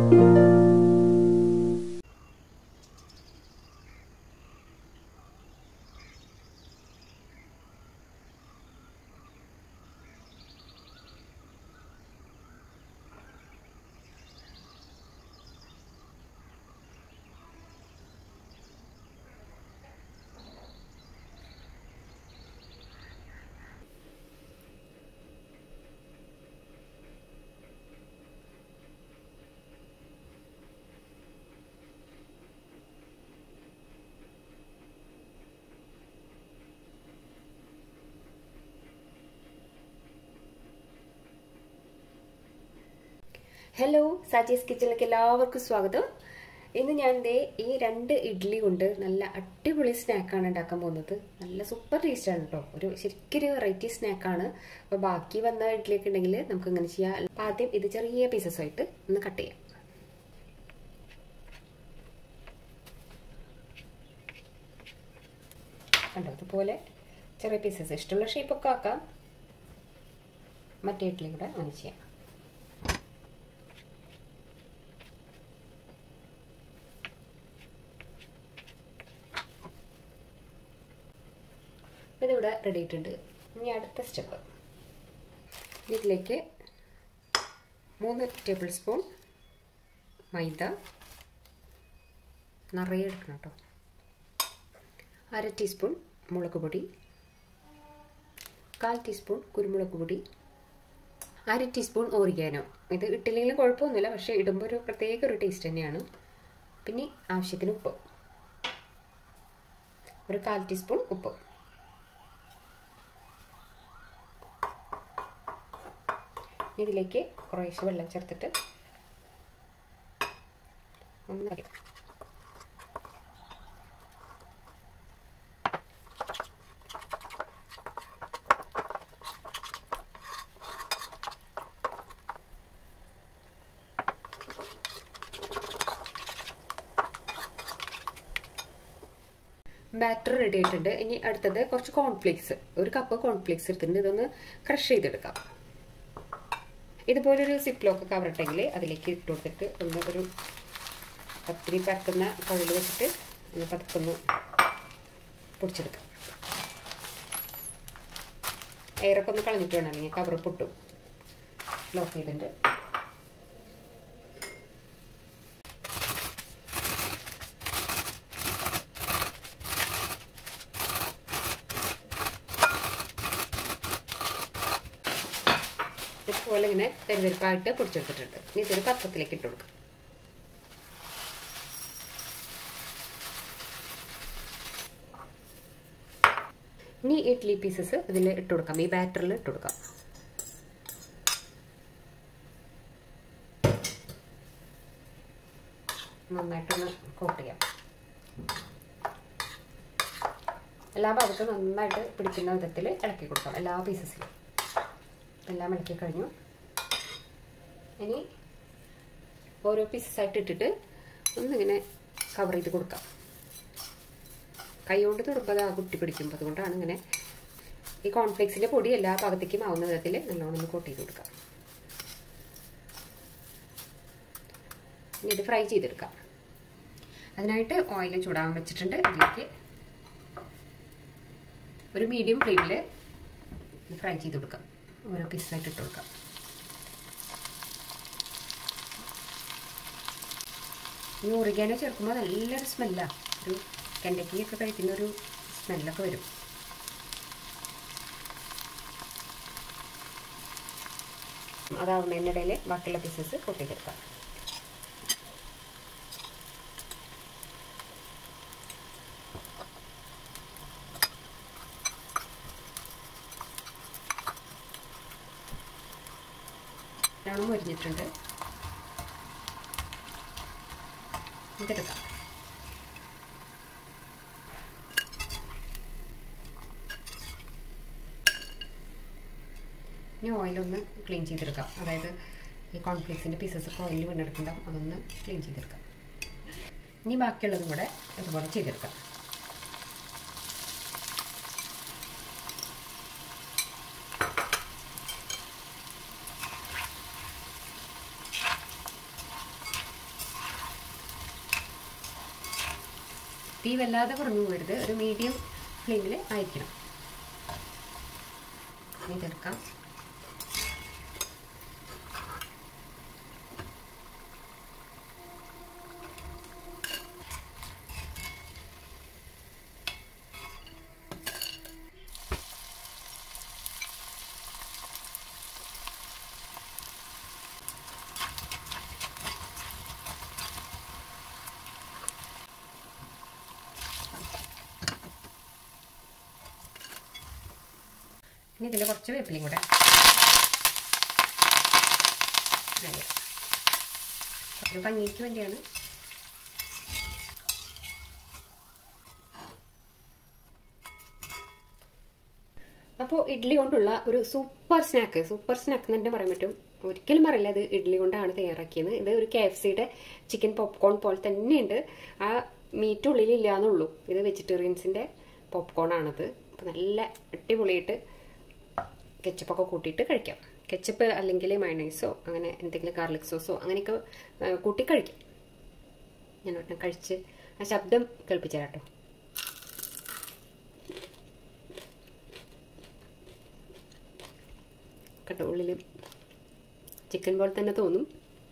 Hello, സാച്ചീസ് കിച്ചണിലേക്ക് എല്ലാവർക്കും സ്വാഗതം. ഇന്ന് ഞാൻ ഈ 2 ഇഡ്ഡലി കൊണ്ട് നല്ല അടിപൊളി സ്നാക്കാണ് ഉണ്ടാക്കാൻ പോകുന്നത്. നല്ല സൂപ്പർ ടേസ്റ്റാണ് കേട്ടോ. ശരിക്കൊരു വെറൈറ്റി സ്നാക്കാണ്. അപ്പോൾ ബാക്കി വന്ന ഇഡ്ഡലിയൊക്കെ ഉണ്ടെങ്കിൽ നമുക്ക് ഇങ്ങനെ ചെയ്യാം. ആദ്യം ഇത് ചെറിയ പീസസ് ആയിട്ട് ഒന്ന് കട്ട് ചെയ്യാം. കണ്ടോ, അതുപോലെ ചെറിയ പീസസ് ഇഷ്ടമുള്ള ഷേപ്പൊക്കെ ആക്കാം. മറ്റേ ഇഡ്ഡലി കൂടെ അങ്ങനെ ചെയ്യാം. ഇതിവിടെ റെഡി ആയിട്ടുണ്ട്. ഇനി അടുത്ത സ്റ്റെപ്പ്, ഇതിലേക്ക് 3 ടേബിൾ സ്പൂൺ മൈദ നിറയെ എടുക്കണം കേട്ടോ. 1/2 ടീസ്പൂൺ മുളക് പൊടി, 1/4 ടീസ്പൂൺ കുരുമുളക് പൊടി, 1/2 ടീസ്പൂൺ ഓറിഗാനോ. ഇത് ഇട്ടില്ലെങ്കിലും കുഴപ്പമൊന്നുമില്ല, പക്ഷേ ഇടുമ്പോൾ ഒരു പ്രത്യേക ഒരു ടേസ്റ്റ് തന്നെയാണ്. പിന്നെ ആവശ്യത്തിന് ഉപ്പ്, ഒരു 1/4 ടീസ്പൂൺ ഉപ്പ്. ഇതിലേക്ക് കുറേശ്ശെ വെള്ളം ചേർത്തിട്ട് ഒന്ന് ബാറ്റർ റെഡി ആയിട്ടുണ്ട്. ഇനി അടുത്തത് കുറച്ച് കോൺഫ്ലേക്സ്, 1 കപ്പ് കോൺഫ്ലേക്സ് എടുത്തിട്ടുണ്ട്. ഇതൊന്ന് ക്രഷ് ചെയ്തെടുക്കാം. ഇതുപോലൊരു സിപ്ലോക്ക് കവർ ഇട്ടെങ്കിൽ അതിലേക്ക് ഇട്ട് കൊടുത്തിട്ട് ഒരു പത്തിരി പരത്തുന്ന കവിൽ വെച്ചിട്ട് ഒന്ന് പതുക്കൊന്ന് പൊടിച്ചെടുക്കാം. എയറൊക്കെ ഒന്ന് കളഞ്ഞിട്ട് വേണം, അല്ലെങ്കിൽ കവർ പൊട്ടും. ലോക്ക് ചെയ്തിട്ടുണ്ട്. ഇതുപോലെ ഇങ്ങനെ തെരുവെരുപ്പായിട്ട് പൊടിച്ചെടുത്തിട്ടുണ്ട്. ഇനി ഇതൊരു പാത്രത്തിലേക്ക് ഇട്ട് കൊടുക്കാം. ഇനി ഇഡ്ഡലി പീസസ് ഇതിൽ ഇട്ട് കൊടുക്കാം. ഈ ബാറ്ററിൽ ഇട്ട് കൊടുക്കാം. നന്നായിട്ടൊന്ന് കോട്ട് ചെയ്യാം. എല്ലാ ഭാഗത്തും നന്നായിട്ട് പിടിക്കുന്ന വിധത്തിൽ ഇളക്കി കൊടുക്കാം. എല്ലാ പീസസിലും എല്ലാം ഇളക്കി കഴിഞ്ഞു. ഇനി ഓരോ പീസസായിട്ട് ഇട്ടിട്ട് ഒന്നിങ്ങനെ കവർ ചെയ്ത് കൊടുക്കാം. കൈ കൊണ്ട് തൊടുമ്പോൾ അത് കുട്ടി പിടിക്കും. അതുകൊണ്ടാണ് ഇങ്ങനെ ഈ കോൺഫ്ലേക്സിൻ്റെ പൊടി എല്ലാ ഭാഗത്തേക്കും ആവുന്ന വിധത്തിൽ നല്ലോണം ഒന്ന് കോട്ട് ചെയ്ത് കൊടുക്കാം. ഇനി ഇത് ഫ്രൈ ചെയ്തെടുക്കാം. അതിനായിട്ട് ഓയിൽ ചൂടാൻ വെച്ചിട്ടുണ്ട്. അതിലേക്ക് ഒരു മീഡിയം ഫ്ലെയിമിൽ ഫ്രൈ ചെയ്ത് കൊടുക്കാം. ഓരോ പീസായിട്ട് ഇട്ട് കൊടുക്കാം. ഈ ഓറിഗാനോ ചേർക്കുമ്പോൾ നല്ലൊരു സ്മെല്ലാണ്. ഒരു കെൻഡക്കിയൊക്കെ കഴിക്കുന്ന ഒരു സ്മെല്ലൊക്കെ വരും. അതാവുന്നതിനിടയിൽ ബാക്കിയുള്ള പീസസ് കൊട്ടിയെടുക്കാം. മൊരിഞ്ഞിട്ടുണ്ട്. ഇതെടുക്കാം. ഇനി ഓയിലൊന്ന് ക്ലീൻ ചെയ്തെടുക്കാം. അതായത് ഈ കോൺഫ്ലേക്സിൻ്റെ പീസസൊക്കെ ഓയിൽ വീണെടുക്കുന്നുണ്ടാവും. അതൊന്ന് ക്ലീൻ ചെയ്തെടുക്കാം. ഇനി ബാക്കിയുള്ളതും കൂടെ ഇതുപോലെ ചെയ്തെടുക്കാം. തീ വല്ലാതെ കുറഞ്ഞു പോകരുത്, ഒരു മീഡിയം ഫ്ലെയിമിൽ ആയിരിക്കണം. ഇതെടുക്കാം. ഇനി ഇതിൽ കുറച്ച് വേപ്പിലയും കൂടെ ഒരു ഭംഗിക്ക് വേണ്ടിയാണ്. അപ്പോൾ ഇഡ്ഡലി കൊണ്ടുള്ള ഒരു സൂപ്പർ സ്നാക്ക് എന്ന് തന്നെ പറയാൻ പറ്റും. ഒരിക്കലും പറയില്ല ഇത് ഇഡ്ഡലി കൊണ്ടാണ് തയ്യാറാക്കിയത്. ഇത് ഒരു KFCയുടെ ചിക്കൻ പോപ്കോൺ പോലെ തന്നെയുണ്ട്. ആ മീറ്റ് ഉള്ളിലില്ല എന്നുള്ളൂ. ഇത് വെജിറ്റേറിയൻസിൻ്റെ പോപ്കോൺ ആണത്. അപ്പോൾ നല്ല അടിപൊളിയായിട്ട് കെച്ചപ്പൊക്കെ കൂട്ടിയിട്ട് കഴിക്കാം. കെച്ചപ്പ് അല്ലെങ്കിൽ മയണൈസോ അങ്ങനെ എന്തെങ്കിലും ഗാർലിക് സോസോ അങ്ങനെയൊക്കെ കൂട്ടി കഴിക്കാം. ഞാൻ ഒരെണ്ണം കഴിച്ച് ആ ശബ്ദം കേൾപ്പിച്ചു തരാം കേട്ടോ. കേട്ടോ, ഉള്ളിൽ ചിക്കൻ പോലെ തന്നെ തോന്നും.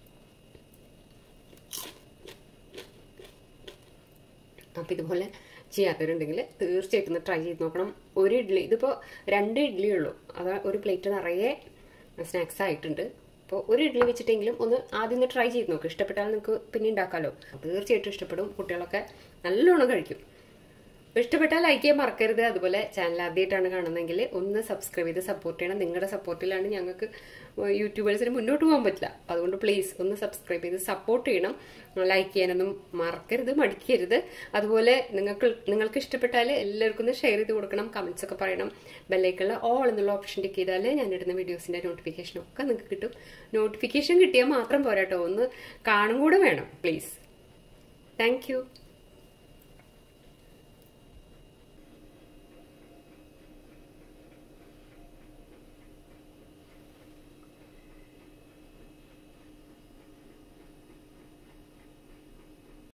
അപ്പം ഇതുപോലെ ചെയ്യാത്തവരുണ്ടെങ്കിൽ തീർച്ചയായിട്ടും ഒന്ന് ട്രൈ ചെയ്ത് നോക്കണം. ഒരു ഇഡ്ഡലി, ഇതിപ്പോൾ 2 ഇഡ്ഡലി ഉള്ളൂ, അത് ഒരു പ്ലേറ്റ് നിറയെ സ്നാക്സ് ആയിട്ടുണ്ട്. അപ്പോൾ ഒരു ഇഡ്ഡലി വെച്ചിട്ടെങ്കിലും ഒന്ന് ആദ്യം ഒന്ന് ട്രൈ ചെയ്ത് നോക്ക്. ഇഷ്ടപ്പെട്ടാൽ നിങ്ങൾക്ക് പിന്നെ ഉണ്ടാക്കാമല്ലോ. തീർച്ചയായിട്ടും ഇഷ്ടപ്പെടും. കുട്ടികളൊക്കെ നല്ലോണം കഴിക്കും. ഇഷ്ടപ്പെട്ടാൽ ലൈക്ക് ചെയ്യാൻ മറക്കരുത്. അതുപോലെ ചാനൽ ആദ്യമായിട്ടാണ് കാണുന്നതെങ്കിൽ ഒന്ന് സബ്സ്ക്രൈബ് ചെയ്ത് സപ്പോർട്ട് ചെയ്യണം. നിങ്ങളുടെ സപ്പോർട്ടിലാണ് ഞങ്ങൾക്ക് യൂട്യൂബേഴ്സിന് മുന്നോട്ട് പോകാൻ പറ്റില്ല. അതുകൊണ്ട് പ്ലീസ് ഒന്ന് സബ്സ്ക്രൈബ് ചെയ്ത് സപ്പോർട്ട് ചെയ്യണം. ലൈക്ക് ചെയ്യാനൊന്നും മറക്കരുത്, മടിക്കരുത്. അതുപോലെ നിങ്ങൾക്ക് ഇഷ്ടപ്പെട്ടാൽ എല്ലാവർക്കും ഒന്ന് ഷെയർ ചെയ്ത് കൊടുക്കണം. കമന്റ്സ് ഒക്കെ പറയണം. ബെല്ലൈക്കുള്ള ഓൾ എന്നുള്ള ഓപ്ഷൻ ടിക്ക് ചെയ്താൽ ഞാൻ ഇടുന്ന വീഡിയോസിന്റെ നോട്ടിഫിക്കേഷനൊക്കെ നിങ്ങൾക്ക് കിട്ടും. നോട്ടിഫിക്കേഷൻ കിട്ടിയാൽ മാത്രം പോരാട്ടോ, ഒന്ന് കാണും കൂടെ വേണം പ്ലീസ്. Thank you.